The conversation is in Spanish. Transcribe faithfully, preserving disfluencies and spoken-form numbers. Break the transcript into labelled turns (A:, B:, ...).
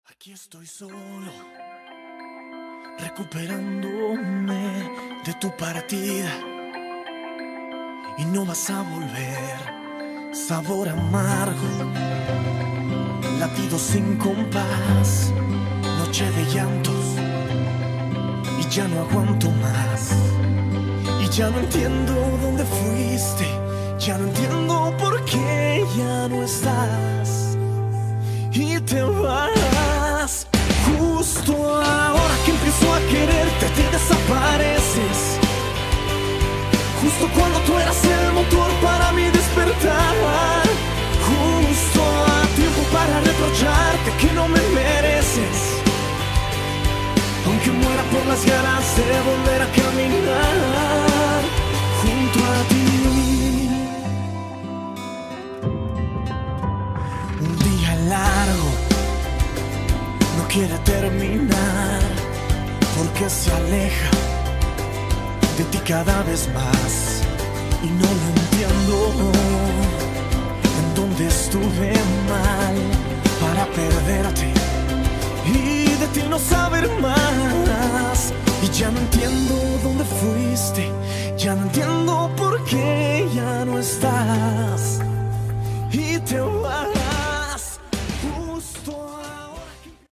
A: Aquí estoy solo, recuperándome de tu partida. Y no vas a volver, sabor amargo, latido sin compás, noche de llantos. Y ya no aguanto más, y ya no entiendo dónde fuiste, ya no entiendo por qué ya no estás. Y te vas, justo ahora que empiezo a quererte, te desapareces. Justo cuando tú eras el motor para mi despertar. Justo a tiempo para reprocharte que no me mereces. Aunque muera por las ganas de volver a caminar junto a ti. Un día largo no quiere terminar, porque se aleja de ti cada vez más. Y no lo entiendo, en dónde estuve mal para perderte y de ti no saber más. Y ya no entiendo dónde fuiste, ya no entiendo por qué ya no estás. Y te vas.